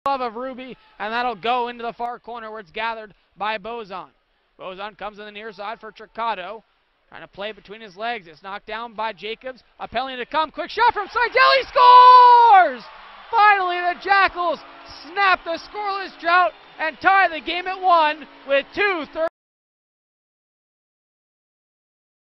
glove of Ruby, and that'll go into the far corner where it's gathered by Bozon. Bozon comes in the near side for Tricado. Trying to play between his legs. It's knocked down by Jacobs. A penalty to come. Quick shot from Seidel. He scores! Finally, the Jackals snap the scoreless drought and tie the game at 1 with 2:30.